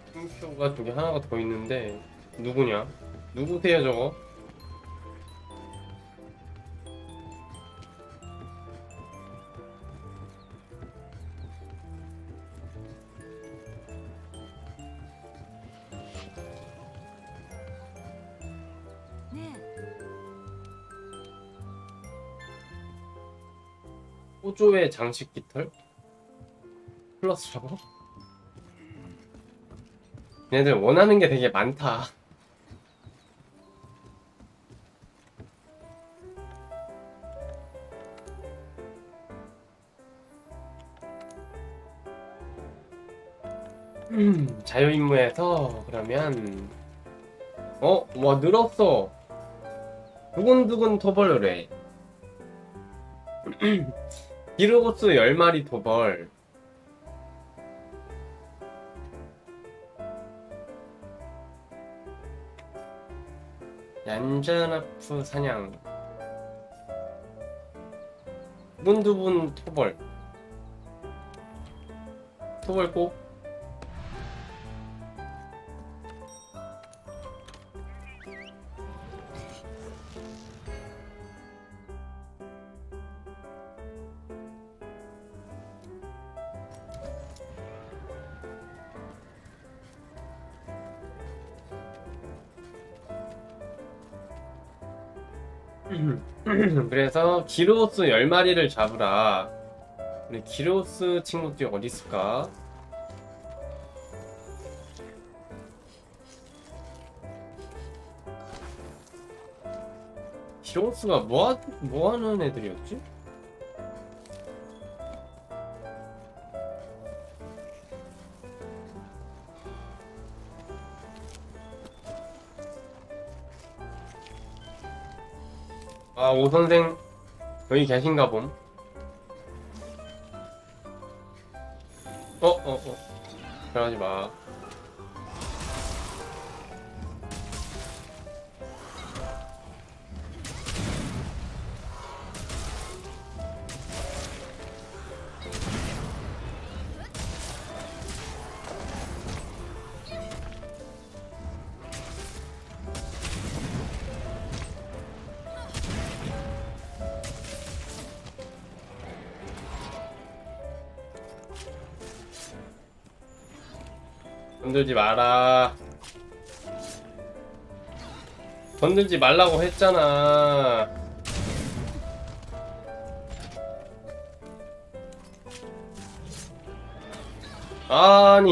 흉표가 저기 하나가 더 있는데 누구냐? 누구세요 저거? 네. 호조의 장식 깃털? 플러스라고? 얘네들 원하는 게 되게 많다. 자유임무에서 그러면 와 늘었어. 두근두근 토벌을 해. 기르고스 10마리 토벌. 얀자나프 사냥. 두분두분 토벌. 토벌 꼭. 그래서 기르오스 10마리를 잡으라. 우리 기르오스 친구들이 어디 있을까? 기르오스가 뭐 하는 애들이었지? 아, 오 선생 여기 계신가 봄. 그러지 마. 건들지 마라. 건들지 말라고 했잖아. 아니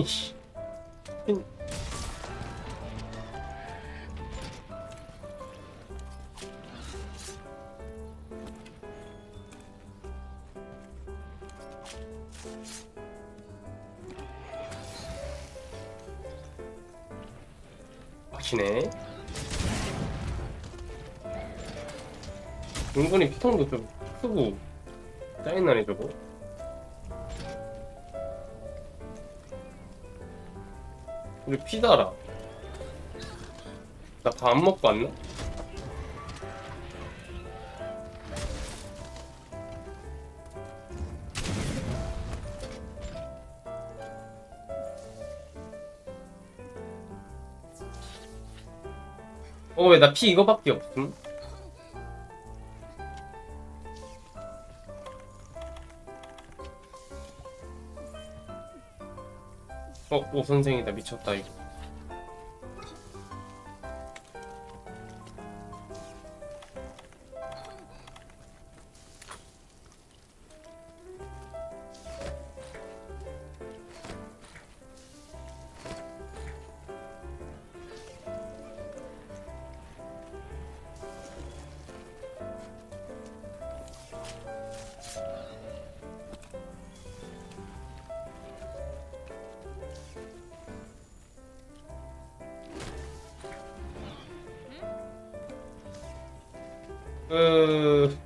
막히네. 은근히 피통도 좀 크고 짜증나네 저거. 우리 피 달아. 나 밥 안 먹고 왔나? 왜 나 피 이거밖에 없음? 오 선생이다. 미쳤다 이거. 그...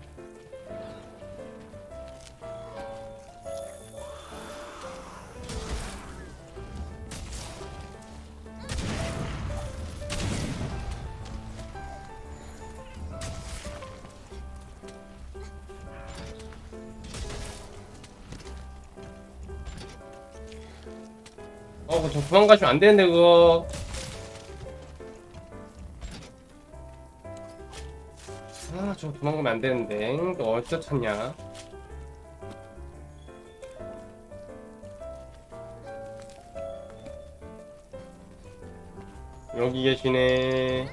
그거 도망가시면 안 되는데, 그거. 저 도망가면 안 되는데. 너 어디서 찾냐? 여기 계시네.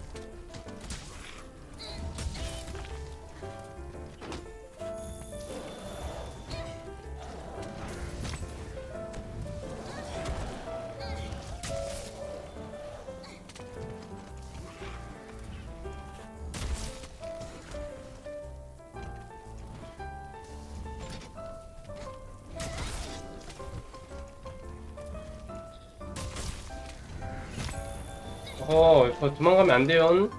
저 도망가면 안 돼요.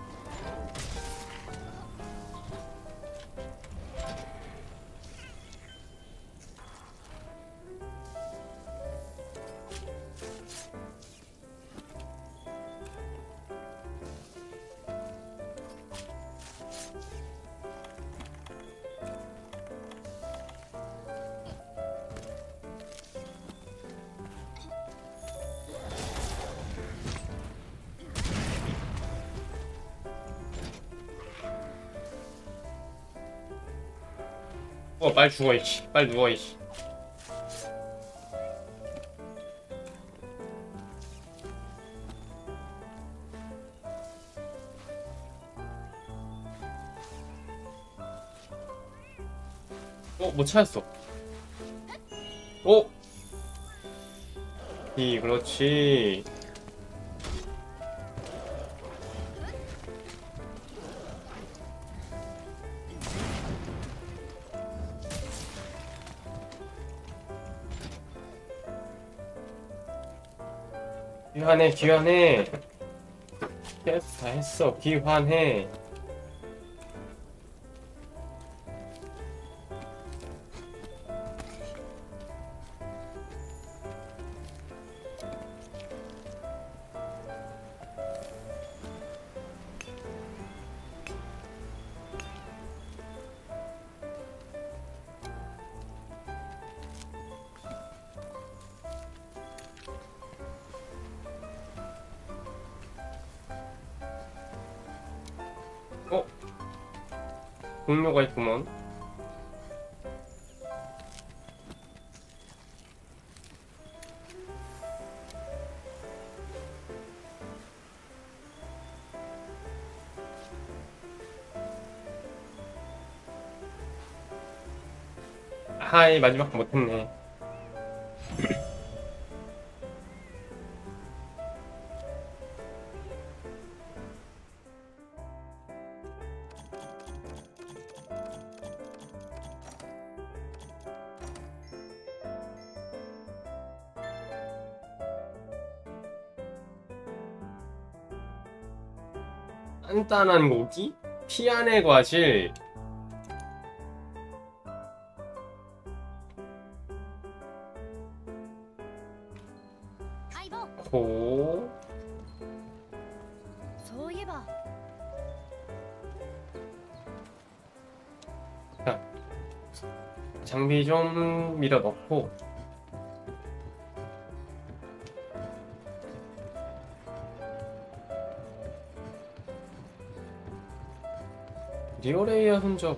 빨리 죽어, 이씨. 빨리 누워, 이씨. 못 찾았어. 그렇지. 귀환해, 귀환해. 다 했어. 귀환해. 동료가 있구먼. 하이, 마지막 못했네. 단단한 고기? 피안의 과실. 고. 자, 장비 좀 밀어 넣고. 리오레이어 흔적.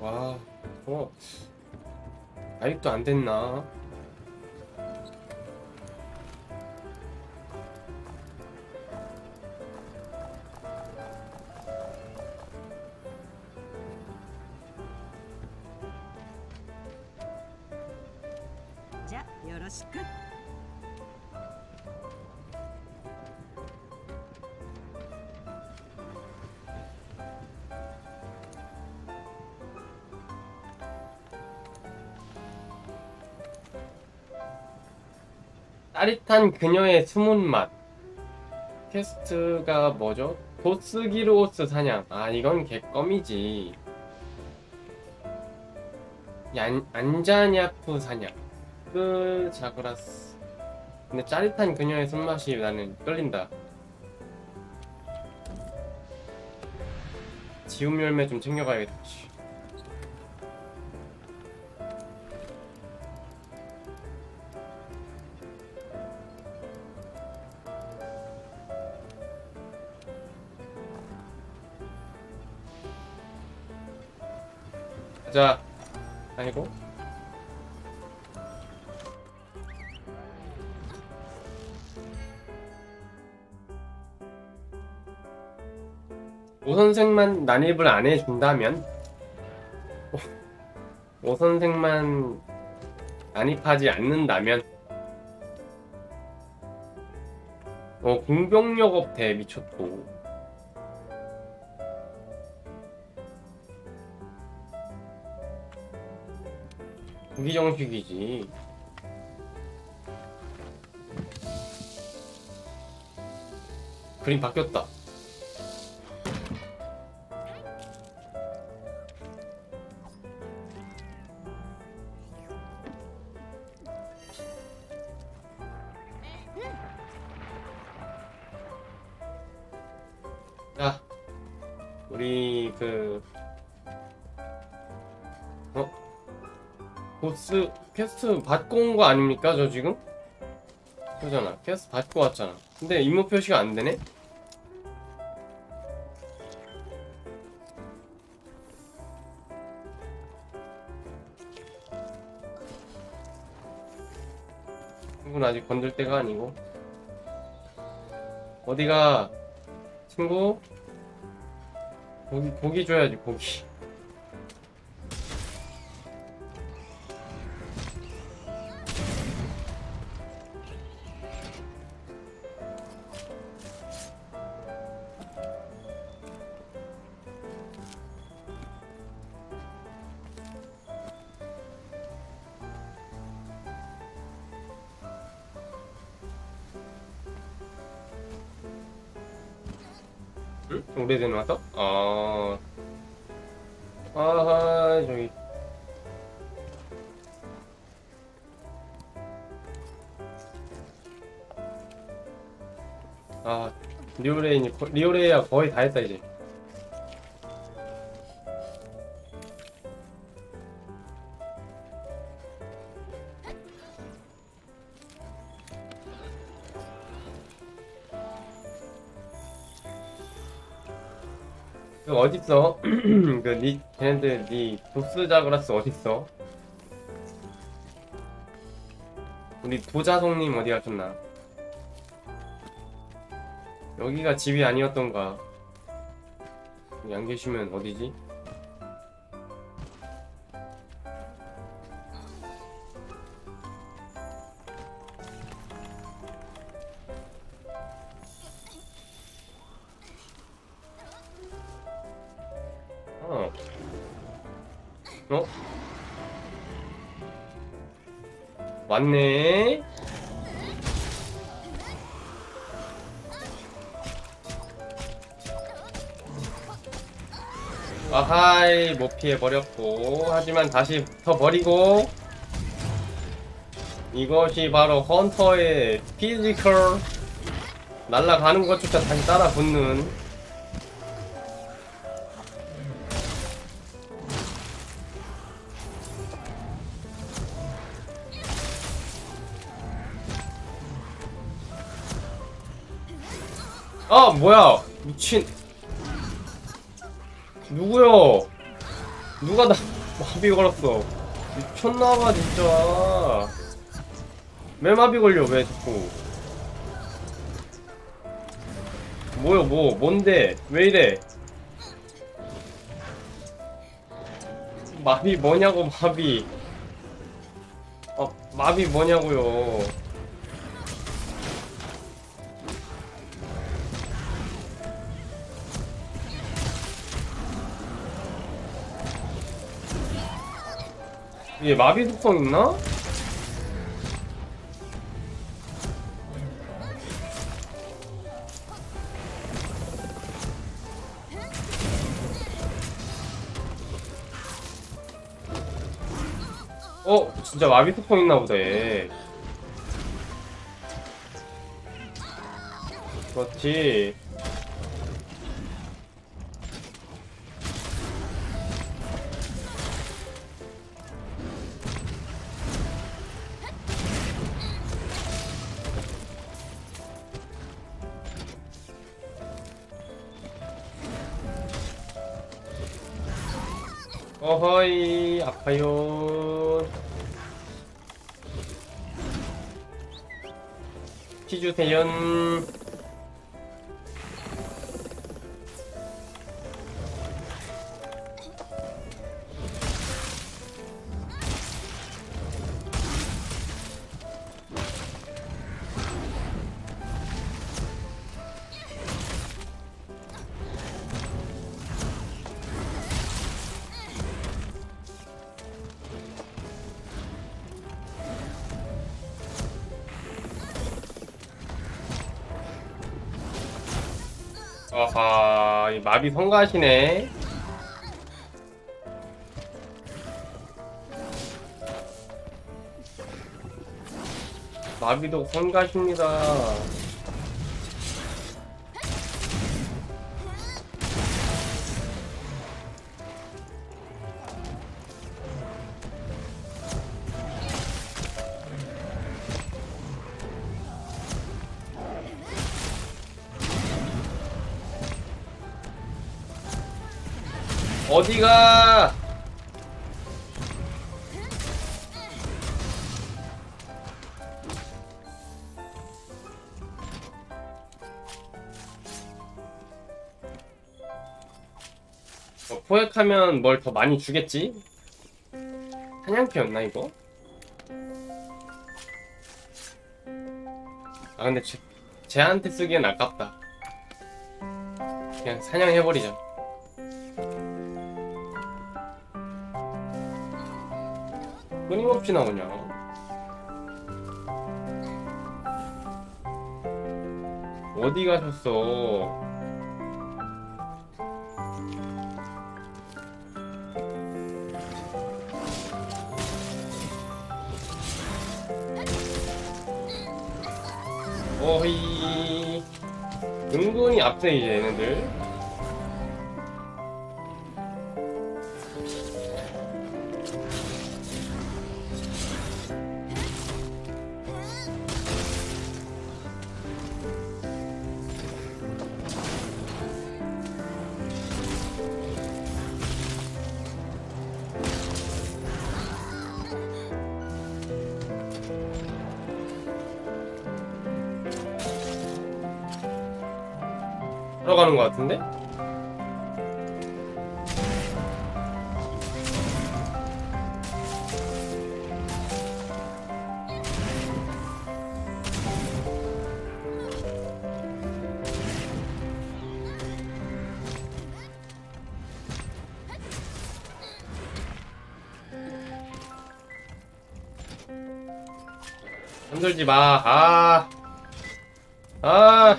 아직도 안 됐나? 자, よろしく. 짜릿한 그녀의 숨은 맛. 퀘스트가 뭐죠? 도스기르오스 사냥. 이건 개껌이지. 안자냐프 사냥. 자그라스. 근데 짜릿한 그녀의 손맛이 나는 끌린다. 지움 열매 좀 챙겨가야겠다. 자, 아이고. 오 선생만 난입을 안 해준다면? 오 선생만 난입하지 않는다면? 공병력 업대 미쳤고. 무기정식이지. 그림 바뀌었다. 자, 우리 보스 퀘스트 받고 온 거 아닙니까? 저 지금? 그러잖아. 퀘스트 받고 왔잖아. 근데 임무 표시가 안 되네? 친구는 아직 건들 때가 아니고. 어디가? 친구? 고기 줘야지, 고기. 응? 오래된 화석? 저기. 리오레이야 거의 다 했다, 이제. 어딨어? 걔네들, 도스 자그라스 어딨어? 우리 도자송님 어디 가셨나? 여기가 집이 아니었던가? 여기 안 계시면 어디지? 왔네. 아하이, 못 피해버렸고. 하지만 다시 붙어버리고. 이것이 바로 헌터의 피지컬. 날아가는 것조차 다시 따라 붙는. 뭐야, 미친. 누구요? 누가 나 마비 걸었어. 미쳤나봐 진짜. 왜 마비 걸려, 왜 자꾸. 뭐요, 뭔데, 왜 이래. 마비 뭐냐고, 마비. 마비 뭐냐고요. 이게 마비 속성 있나? 진짜 마비 속성 있나 보네. 그렇지. 어허이 아파요. 피 주세요. 아하, 이 마비 성가시네. 마비도 성가십니다. 어디가? 포획하면 뭘 더 많이 주겠지? 사냥피였나 이거? 아 근데 쟤한테 쓰기엔 아깝다. 그냥 사냥해버리자. 끊임없이 나오냐? 어디 가셨어? 어이, 은근히 앞세 이제 얘네들. 들어가는 것 같은데? 흔들지 마. 아.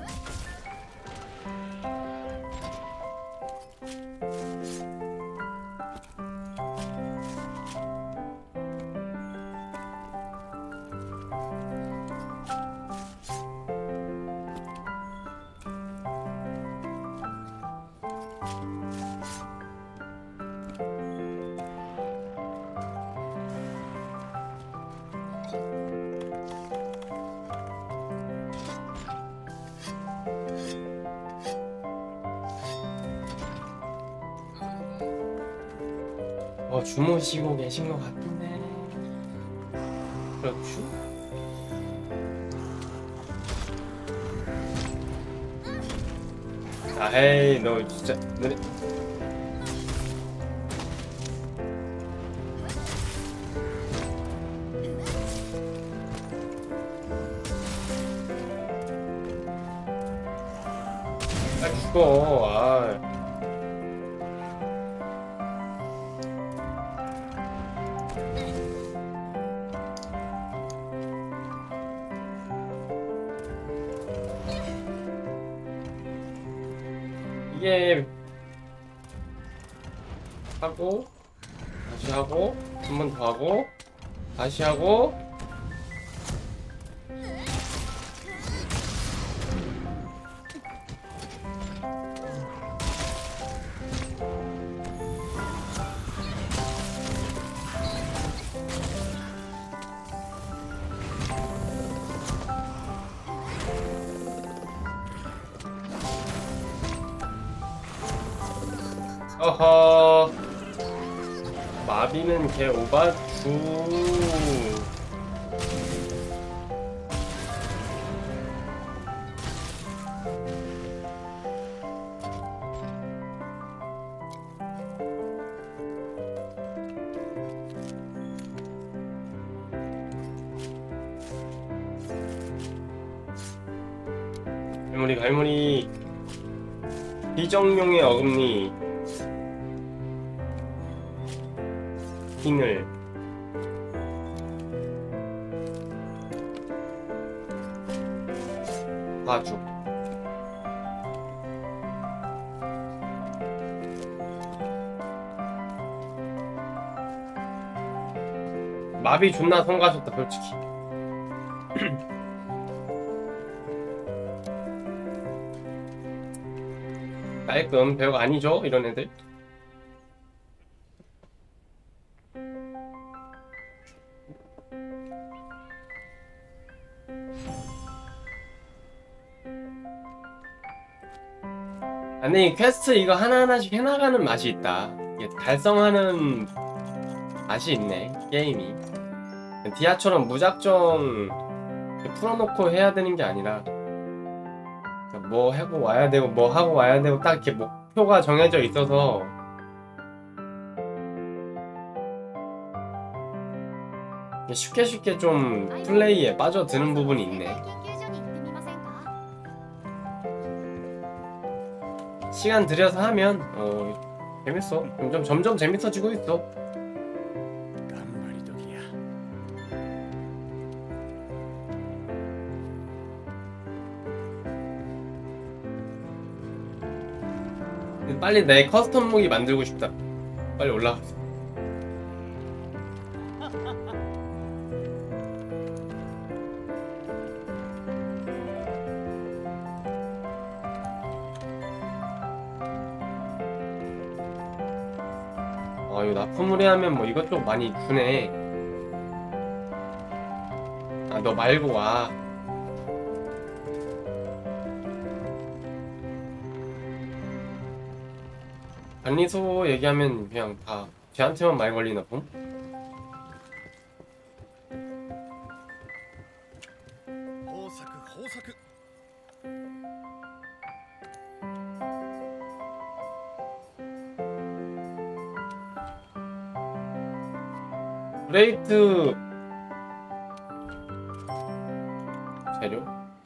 주무시고 계신 것 같은데. 그렇죠? 아, 헤이, 너 진짜 느려. 아, 죽어. 아. 이게 하고 다시 하고 한 번 더 하고 다시 하고 어허. 마비는 개 오바추. 갈무리 비정령의 어금니 킹을 봐주. 마비 존나 성가셨다 솔직히. 깔끔 별거 아니죠 이런 애들. 아니 퀘스트 이거 하나하나씩 해나가는 맛이 있다. 이게 달성하는 맛이 있네 게임이. 디아처럼 무작정 풀어놓고 해야 되는 게 아니라 뭐 하고 와야 되고 뭐 하고 와야 되고 딱 이렇게 목표가 정해져 있어서 쉽게 좀 플레이에 빠져드는 부분이 있네. 시간 들여서 하면 재밌어. 점점 재밌어지고 있어. 빨리 내 커스텀 무기 만들고 싶다. 빨리 올라갔어. 이거 납품을 하면 뭐 이것저것 많이 주네. 아, 너 말고 와. 관리소 얘기하면 그냥 다 쟤한테만 말 걸리나 봄? 브레이트 재료?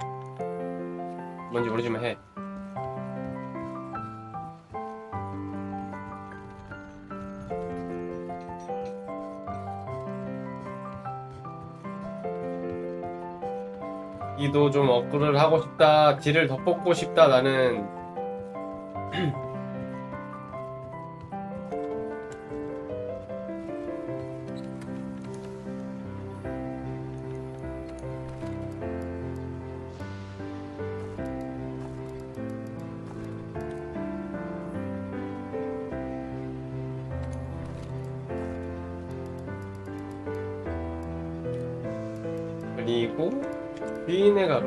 뭔지 모르지만 해. 이도 좀 업글을 하고 싶다. 딜을 더 뽑고 싶다. 나는 그리고 비인의 가루.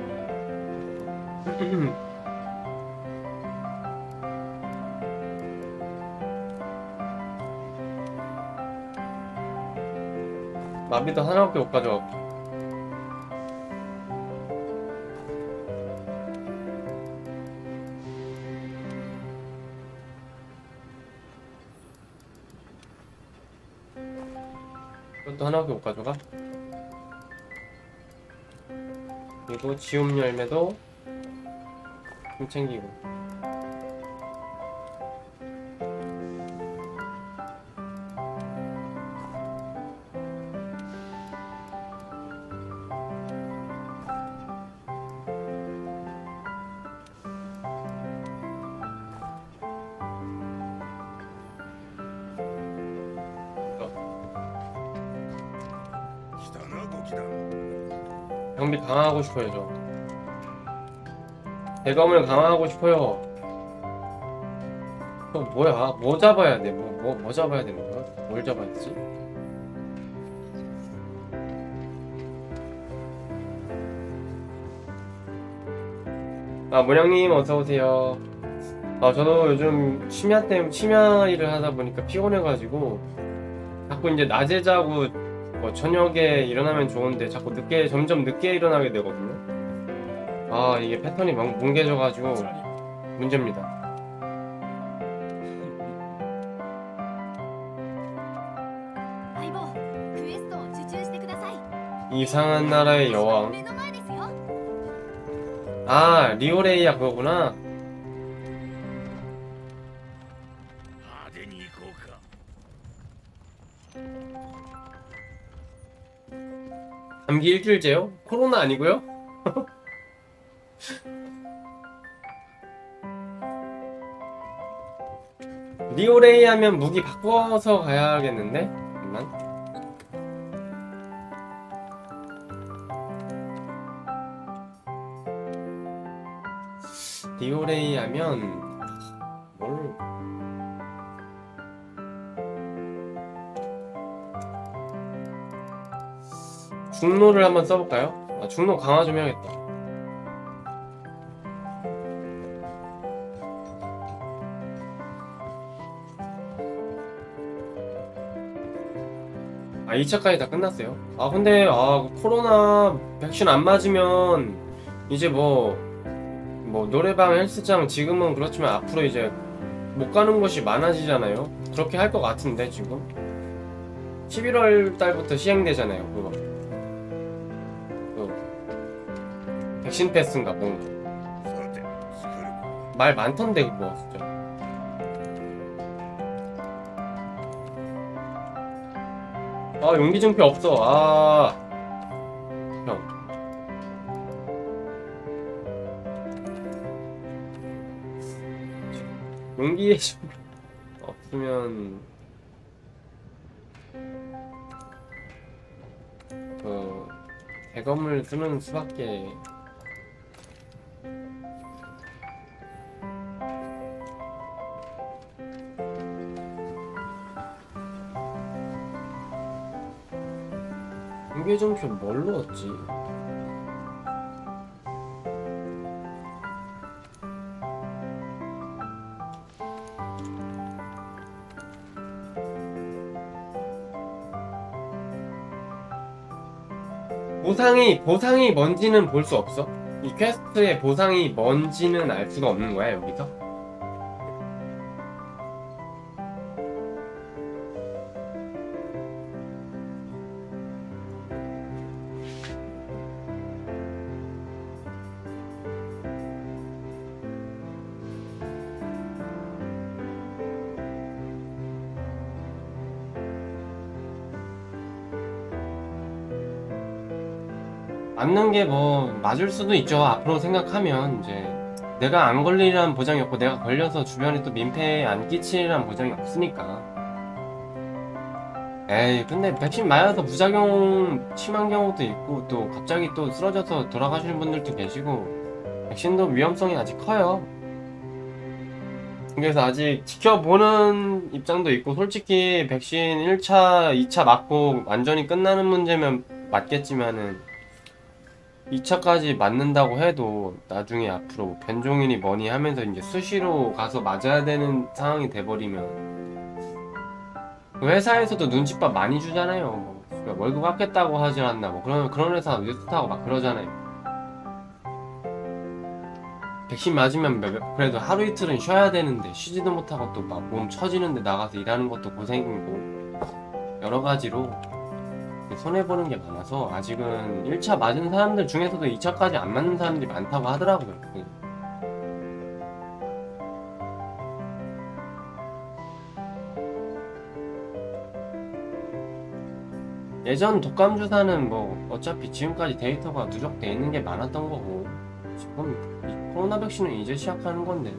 마비도 하나밖에 못 가져왔고. 이것도 하나밖에 못 가져가. 그리고 지움 열매도 좀 챙기고. 경비 강화하고 싶어요. 저 대검을 강화하고 싶어요. 뭐야? 뭐 잡아야 돼? 뭐 잡아야 되는 거야? 뭘 잡아야 되지? 아, 문양님 어서오세요. 저도 요즘 심야 일을 하다 보니까 피곤해가지고 자꾸 이제 낮에 자고 뭐 저녁에 일어나면 좋은데 자꾸 점점 늦게 일어나게 되거든요. 아, 이게 패턴이 뭉개져가지고 문제입니다. 相棒クエストを受注してください 이상한 나라의 여왕. 目の前ですよ 아, 리오레이야 그거구나. 派手に行こうか。 감기 일주일째요? 코로나 아니고요? 리오레이 하면 무기 바꿔서 가야겠는데? 잠깐만. 리오레이 하면 뭘 중노를 한번 써볼까요? 아, 중노 강화 좀 해야겠다. 아, 2차까지 다 끝났어요. 아, 근데 코로나 백신 안 맞으면 이제 뭐 노래방, 헬스장 지금은 그렇지만 앞으로 이제 못 가는 곳이 많아지잖아요. 그렇게 할 것 같은데 지금 11월 달부터 시행되잖아요. 그거 백신 패스인가 뭔가 さて、作るか。 말 많던데 그거 진짜. 아, 용기 증표 없어. 아, 형. 용기에 좀 없으면 대검을 쓰는 수밖에. 용기 증표 뭘로 얻지? 보상이 뭔지는 볼 수 없어? 이 퀘스트의 보상이 뭔지는 알 수가 없는 거야, 여기서? 맞는 게 뭐 맞을 수도 있죠. 앞으로 생각하면 이제 내가 안 걸리라는 보장이 없고 내가 걸려서 주변에 또 민폐 안 끼치라는 보장이 없으니까. 에이, 근데 백신 맞아서 부작용 심한 경우도 있고 또 갑자기 또 쓰러져서 돌아가시는 분들도 계시고 백신도 위험성이 아직 커요. 그래서 아직 지켜보는 입장도 있고, 솔직히 백신 1차, 2차 맞고 완전히 끝나는 문제면 맞겠지만은 2차까지 맞는다고 해도 나중에 앞으로 변종이니 뭐니 하면서 이제 수시로 가서 맞아야 되는 상황이 돼버리면 그 회사에서도 눈칫밥 많이 주잖아요. 뭐 월급 깎겠다고 하지 않나, 뭐 그런 회사 뉴스타고 막 그러잖아요. 백신 맞으면 그래도 하루 이틀은 쉬어야 되는데 쉬지도 못하고 또 막 몸 처지는데 나가서 일하는 것도 고생이고 여러 가지로 손해보는 게 많아서 아직은 1차 맞은 사람들 중에서도 2차까지 안 맞는 사람들이 많다고 하더라고요. 예전 독감 주사는 뭐 어차피 지금까지 데이터가 누적돼 있는 게 많았던 거고, 지금 이 코로나 백신은 이제 시작하는 건데.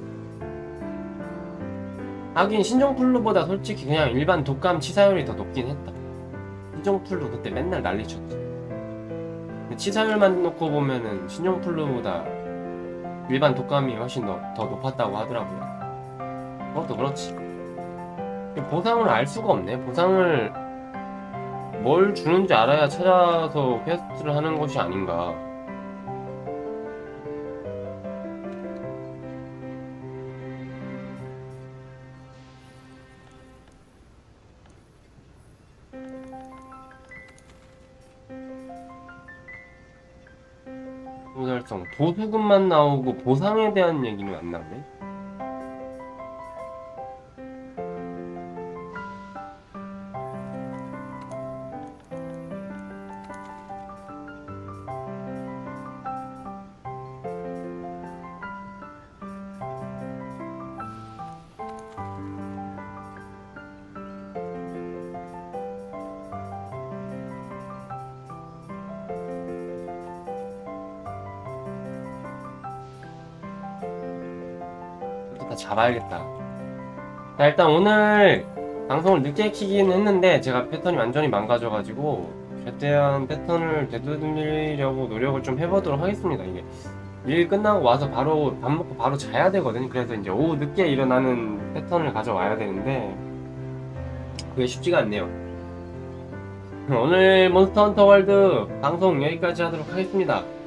하긴 신종플루보다 솔직히 그냥 일반 독감 치사율이 더 높긴 했다. 신종플루 그때 맨날 난리쳤지. 근데 치사율만 놓고 보면은 신종플루보다 일반 독감이 훨씬 더 높았다고 하더라고요. 그것도 그렇지. 보상을 알 수가 없네. 보상을 뭘 주는지 알아야 찾아서 퀘스트를 하는 것이 아닌가. 달성 도수급만 나오고 보상에 대한 얘기는 안 나오네. 다 잡아야겠다. 자, 일단 오늘 방송을 늦게 키긴 했는데 제가 패턴이 완전히 망가져가지고 최대한 패턴을 되돌리려고 노력을 좀 해보도록 하겠습니다. 이게 일 끝나고 와서 바로 밥 먹고 바로 자야 되거든. 그래서 이제 오후 늦게 일어나는 패턴을 가져와야 되는데 그게 쉽지가 않네요. 오늘 몬스터 헌터 월드 방송 여기까지 하도록 하겠습니다.